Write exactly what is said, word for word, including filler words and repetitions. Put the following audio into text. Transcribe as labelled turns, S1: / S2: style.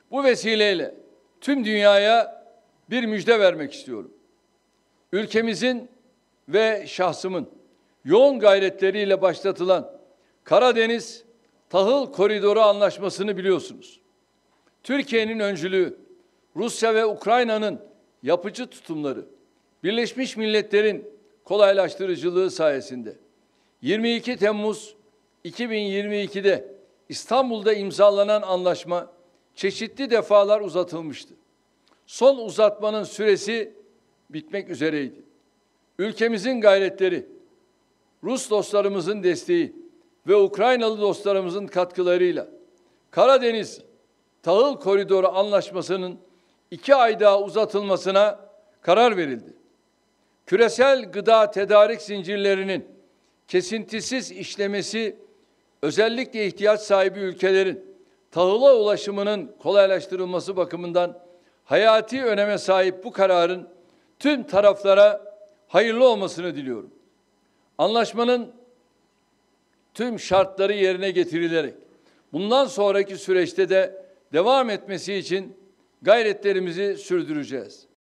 S1: Bu vesileyle tüm dünyaya bir müjde vermek istiyorum. Ülkemizin ve şahsımın yoğun gayretleriyle başlatılan Karadeniz Tahıl Koridoru Anlaşması'nı biliyorsunuz. Türkiye'nin öncülüğü, Rusya ve Ukrayna'nın yapıcı tutumları, Birleşmiş Milletler'in kolaylaştırıcılığı sayesinde yirmi iki Temmuz iki bin yirmi iki'de İstanbul'da imzalanan anlaşma çeşitli defalar uzatılmıştı. Son uzatmanın süresi bitmek üzereydi. Ülkemizin gayretleri, Rus dostlarımızın desteği ve Ukraynalı dostlarımızın katkılarıyla Karadeniz Tahıl Koridoru Anlaşması'nın iki ay daha uzatılmasına karar verildi. Küresel gıda tedarik zincirlerinin kesintisiz işlemesi, özellikle ihtiyaç sahibi ülkelerin tahıla ulaşımının kolaylaştırılması bakımından hayati öneme sahip bu kararın tüm taraflara hayırlı olmasını diliyorum. Anlaşmanın tüm şartları yerine getirilerek bundan sonraki süreçte de devam etmesi için gayretlerimizi sürdüreceğiz.